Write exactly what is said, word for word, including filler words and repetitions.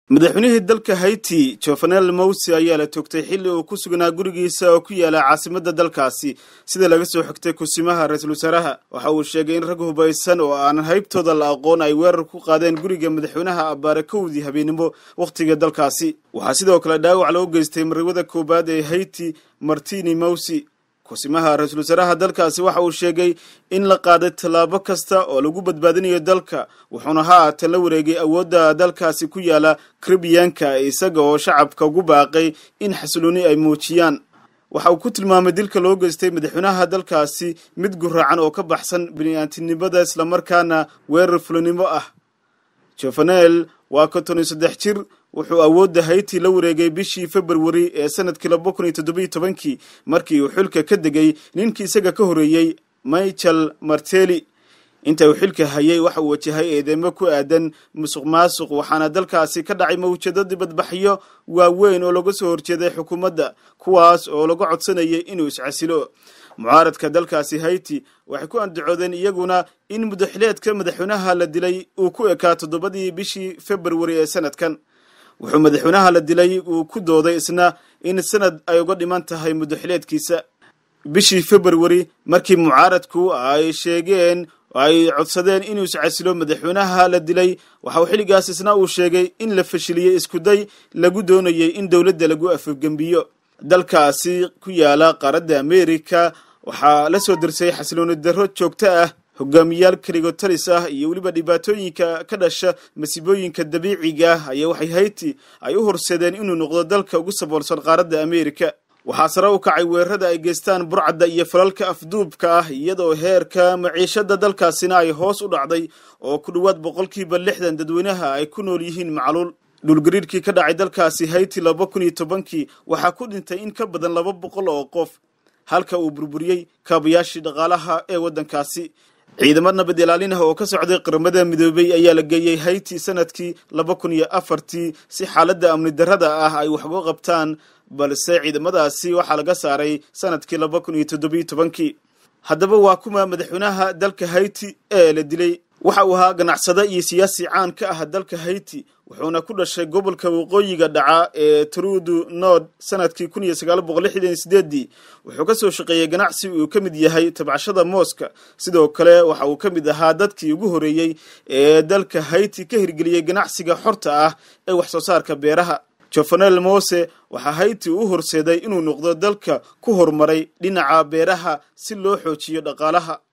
madaxweynihii dalka Haiti Jovenel Moise ayaa la toogtay xilli uu ku sugnaa gurigiisa oo ku yaala caasimadda dalkaasi sida laga soo xigtay kusimaha ra'iisul wasaaraha waxa uu sheegay in rag hubaysan oo aan haybtooda la aqoon ay weerar ku qaadeen guriga madaxweynaha Abarakowdi habeenimo waqtiga dalkaasi waxa sidoo kale dhaawac loo geystay marwada koobaad ee Haiti Martini Moise kusimaha ra'iisul wasaaraha dalkaasi waxa uu sheegay in la qaaday talaabo kasta oo lagu badbaadinayo dalka wuxuuna haatan la wareegay awoodda dalkaasi ku yaala Caribbean-ka isaga oo shacabka ugu baaqay in xasilooni ay muujiyaan waxa uu ku tilmaamay dilka loo geystay madaxweynaha dalkaasi mid guraacan oo ka baxsan bini'aadantinimada isla markaana weerar fulinimo ah Jovenel waa konton iyo saddex jir wuxuu awoodda Haiti la wareegay bishii February ee sanadkii laba kun iyo toddoba iyo toban markii uu xilka ka degay ninkii isaga ka horeeyay Michel Martelly inta uu xilka hayay waxa uu wajahay eedeymo ku aadan musuqmaasuq waxaana dalkaasi ka dhacay mawjado dibadbaxyo waaweyn oo laga soo horjeeday xukuumadda kuwaas oo lagu codsanayay inuu iscasilo mucaaradka dalkaasi Haiti waxay ku andacoodeen iyaguna in madaxweynaha madaxweynaha la dilay uu ku ekaa toddobadii bishii February ee sanadkan wuxuu madaxweynaha la dilay uu ku dooday isna in sanad ay uga dhiman tahay madaxweynaadkiisa bishii February markii mucaaradku ay sheegeen ay codsadeen inuu iscasilo madaxweynaha la dilay waxa uu xiligaas isna uu sheegay in la fashiliyay isku day lagu doonayay in dawladda lagu afgambiyo dalkaasi ku yaala qaaradda America waxa la soo dirsay xasilooni darro joogto ah hogaamiyaal kaligotalis ah iyo waliba dhibaatooyinka ka dhasha masiibooyinka dabiiciga ah ayaa waxay Haiti ay u horseedeen inuu noqdo dalka ugu saboolsan qaaradda America waxa sare u kacay weerarada ay geystaan burcadda iyo falalka afduubka ah iyadoo heerka maciishada dalkaasina ay hoos u dhacday oo ku dhawaad boqolkiiba lixdan dadweynaha ay ku nool yihiin macluul dhulgariirkii ka dhacay dalkaasi Haiti laba kun iyo toban waxa ku dhintay in ka badan laba boqol oo qof halka uu burburiyay kaabayaashii dhaqaalaha ee wadankaasi ciidamada nabad ilaalin ah oo ka socday qaramada midoobay ayaa la geeyay Haiti sanadkii laba kun iyo afar si xaaladda amni darrada ah ay wax uga qabtaan balse ciidamadaasi waxa laga saaray sanadkii laba kun iyo toddoba iyo toban haddaba waa kuma madaxweynaha dalka Haiti ee la dilay waxa uu ahaa ganacsade iyo siyaasi caan ka ah dalka Haiti wuxuuna ku dhashay gobolka waqooyiga dhaca ee Trudu Nord sanadkii kun iyo sagaal boqol lixdan iyo siddeed wuxuu ka soo shaqeeyay ganacsi uu ka mid yahay tabcashada mooska sidoo kale waxa uu ka mid ahaa dadkii ugu horeeyay ee dalka Haiti ka hirgeliyay ganacsiga xorta ah ee wax soo saarka beeraha Jovenel Moise waxa Haiti u horseeday inuu noqdo dalka ku horumaray dhinaca beeraha si loo xoojiyo dhaqaalaha